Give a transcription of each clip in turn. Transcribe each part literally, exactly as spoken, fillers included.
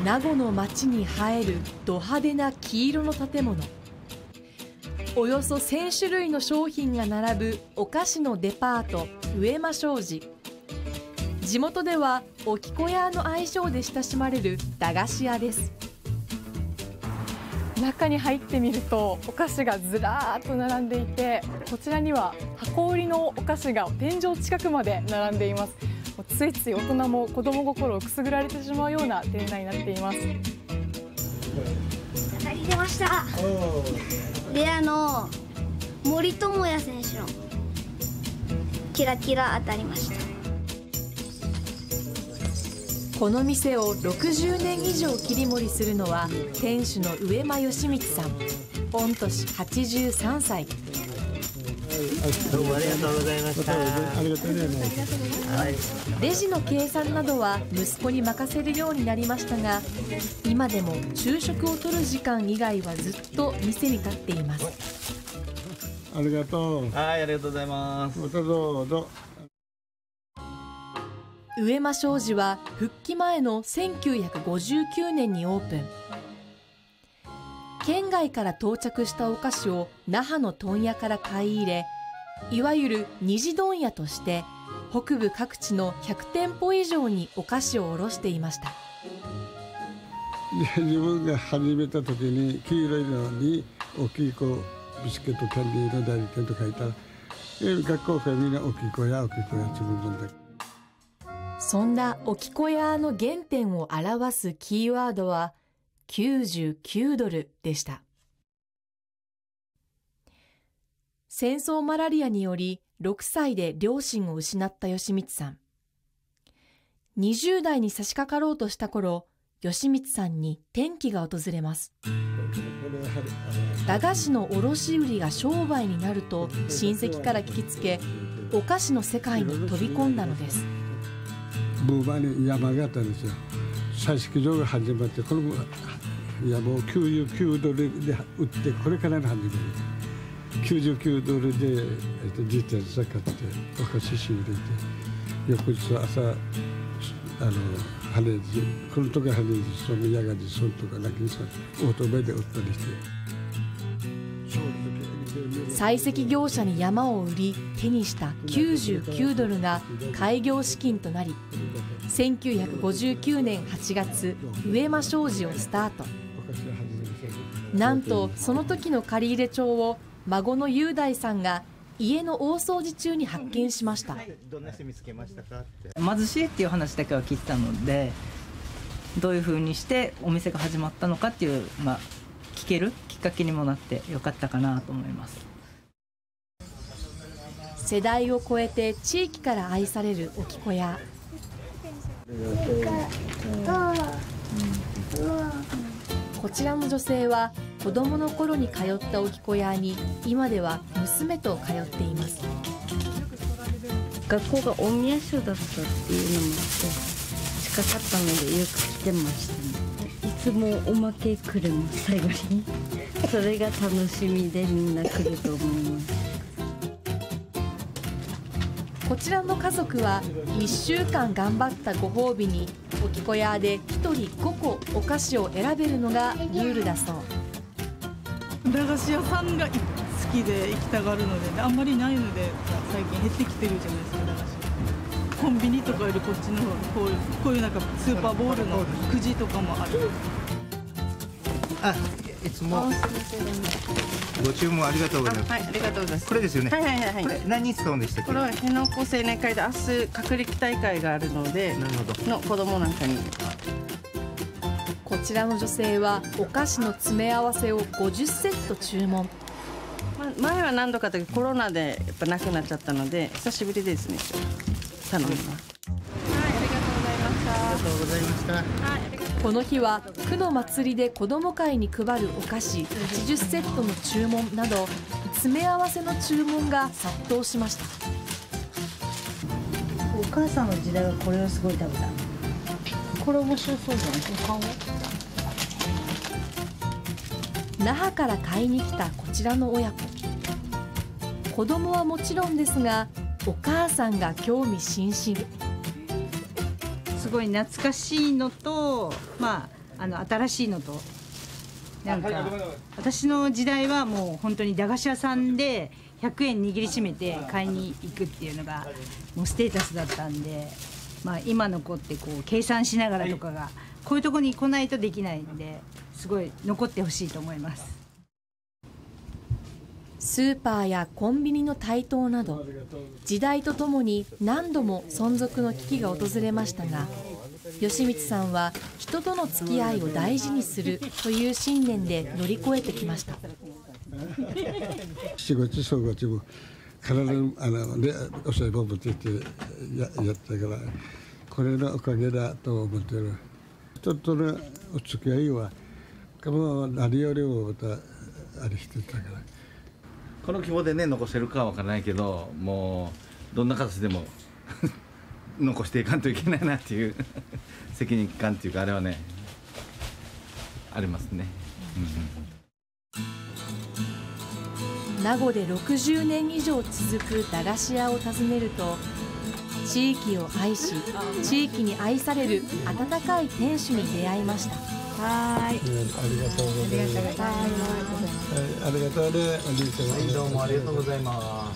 名護の町に映えるド派手な黄色の建物。およそせん種類の商品が並ぶお菓子のデパート、上間商事。地元ではおきこ屋の愛称で親しまれる駄菓子屋です。中に入ってみるとお菓子がずらーっと並んでいて、こちらには箱売りのお菓子が天井近くまで並んでいます。ついつい大人も子供心をくすぐられてしまうような店内になっています。 当たり出ました。で、あの森友哉選手のキラキラ当たりました。 この店をろくじゅうねん以上切り盛りするのは店主の上間義光さん、御年はちじゅうさんさい。 どうもありがとうございました。ありがとうございます。 レジの計算などは息子に任せるようになりましたが、今でも昼食をとる時間以外はずっと店に立っています。 ありがとう。 はい、ありがとうございます。 どうぞどうぞ。 上間商事は復帰前のせんきゅうひゃくごじゅうきゅうねんにオープン。県外から到着したお菓子を那覇の問屋から買い入れ、いわゆる二次問屋として北部各地のひゃくてんぽ以上にお菓子を卸していました。 自分が始めた時に黄色いのに大きい子ビスケットキャンディーの代理店と書いたら、学校からみんな大きい子や大きい子や自分のだけ。 そんなおきこ屋の原点を表すキーワードはきゅうじゅうきゅうドルでした。戦争マラリアによりろくさいで両親を失った義光さん。にじゅうだいに差し掛かろうとした頃、義光さんに転機が訪れます。駄菓子の卸売が商売になると親戚から聞きつけ、お菓子の世界に飛び込んだのです。 ブーバーに山があったんですよ。採石場が始まって、これも山をきゅうじゅうきゅうドルで売って、これからの始まり。きゅうじゅうきゅうドルで自転車買ってお菓子仕入れて、翌日朝あの羽地、この時は羽地、その矢賀地、そのとかだけにさオートバイで売ったりして。 採石業者に山を売り手にしたきゅうじゅうきゅうドルが開業資金となり、せんきゅうひゃくごじゅうきゅうねんはちがつ上間商事をスタート。なんとその時の借入帳を孫の雄大さんが家の大掃除中に発見しました。 どんな人見つけましたかって。 貧しいっていう話だけは聞いたので、どういうふうにしてお店が始まったのかっていう、まあ、聞けるきっかけにもなってよかったかなと思います。 世代を超えて地域から愛されるおきこ屋。こちらの女性は子供の頃に通ったおきこ屋に今では娘と通っています。 学校が大宮署だったっていうのもあって近かったのでよく来てましたね。いつもおまけ来るの最後にそれが楽しみでみんな来ると思います。 こちらの家族はいっしゅうかん頑張ったご褒美におきこ屋でひとりごこお菓子を選べるのがルールだそう。 駄菓子屋さんが好きで行きたがるので、あんまりないので最近減ってきてるじゃないですか。駄菓子コンビニとかよりこっちの方こういうこういうなんかスーパーボールのくじとかもある。 あ、いつもご注文ありがとうございます。 はい、ありがとうございます。 これですよね。 はいはいはいはい。 これ何に使うんでしたっけ。 これは辺野古青年会で明日学歴大会があるので、 なるほど。 の子供なんかに。 こちらの女性はお菓子の詰め合わせをごじゅっセット注文。 ま、前は何度かだけどコロナでやっぱなくなっちゃったので久しぶりですね。頼みます。はい、ありがとうございました。 ありがとうございました。 はい。 この日は区の祭りで子ども会に配るお菓子はちじゅっセットの注文など詰め合わせの注文が殺到しました。 お母さんの時代はこれをすごい食べた。これ面白そうじゃない顔。 那覇から買いに来たこちらの親子。子供はもちろんですがお母さんが興味津々。 すごい懐かしいのと、まあ、 あの新しいのとなんか私の時代はもう本当に駄菓子屋さんでひゃくえん握りしめて買いに行くっていうのがもうステータスだったんで、まあ、今の子ってこう計算しながらとかがこういうとこに来ないとできないんですごい残ってほしいと思います。 スーパーやコンビニの台頭など時代とともに何度も存続の危機が訪れましたが、吉光さんは人との付き合いを大事にするという信念で乗り越えてきました。 七月正月も体のあのでお歳暮持ってってややったからこれのおかげだと思ってる。人とのお付き合いはもう何よりもまたあれしてたから。 この規模でね残せるかは分からないけど、もうどんな形でも残していかんといけないなっていう責任感っていうかあれはねありますね。 うん、名護でろくじゅうねん以上続く駄菓子屋を訪ねると、地域を愛し地域に愛される温かい店主に出会いました。 はい、ありがとうございます。ありがとうね、おじいちゃん。はい、 どうもありがとうございます。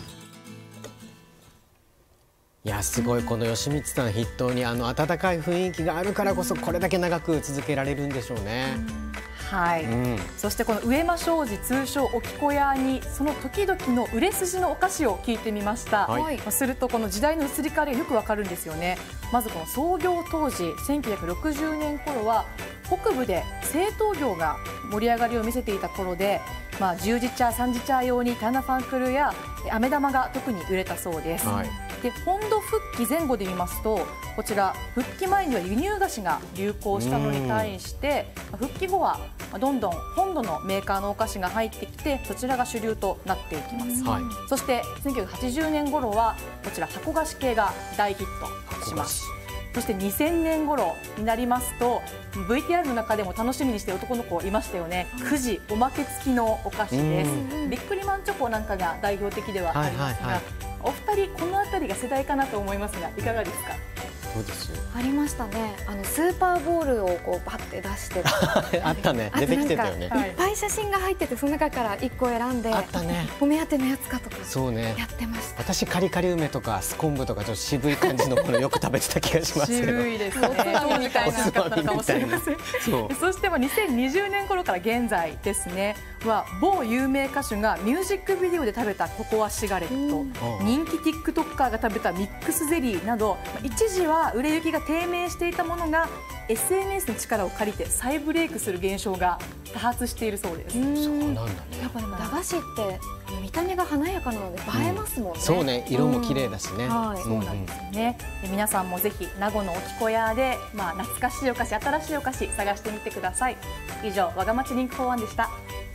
いや、すごい、この吉光さん筆頭にあの温かい雰囲気があるからこそこれだけ長く続けられるんでしょうね。 はい、うん、そしてこの上間商事通称おきこ屋にその時々の売れ筋のお菓子を聞いてみました。はい、するとこの時代の移り変わりがよくわかるんですよね。まずこの創業当時せんきゅうひゃくろくじゅうねん頃は北部で製糖業が盛り上がりを見せていた頃で、まあ、十字茶、三字茶用にタナファンクルや飴玉が特に売れたそうです。はい、で本土復帰前後で見ますとこちら復帰前には輸入菓子が流行したのに対して復帰後はどんどん本土のメーカーのお菓子が入ってきてそちらが主流となっていきます。はい、そしてせんきゅうひゃくはちじゅうねん頃はこちら箱菓子系が大ヒットします。そしてにせんねん頃になりますと ブイティーアール の中でも楽しみにしている男の子いましたよね。くじおまけ付きのお菓子です。ビックリマンチョコなんかが代表的ではありますが、お二人この辺りが世代かなと思いますがいかがですか？ そうですよ。ありましたね。あのスーパーボールをこうバッて出してあったね。出てきてたよね。 いっぱい写真が入っててその中からいっこ選んであったね。 お目当てのやつかとかそうねやってました。 私カリカリ梅とかスコンブとかちょっと渋い感じのものよく食べてた気がしますけど。 渋いですね。おつまみみたいなかったかもしれません。そう。そしてにせんにじゅうねん頃から現在ですねは某有名歌手がミュージックビデオで食べたココアシガレット、人気 ティックトッカーが食べたミックスゼリーなど一時は売れ行きが低迷していたものが エスエヌエス の力を借りて再ブレイクする現象が多発しているそうです。 そうなんだね。 やっぱでも駄菓子って見た目が華やかなので映えますもんね。 そうね、色も綺麗だしね。 はい、そうなんですよね。皆さんもぜひ名護のおきこ屋でまあ懐かしいお菓子、新しいお菓子探してみてください。以上、わがまちリンクフォーワンでした。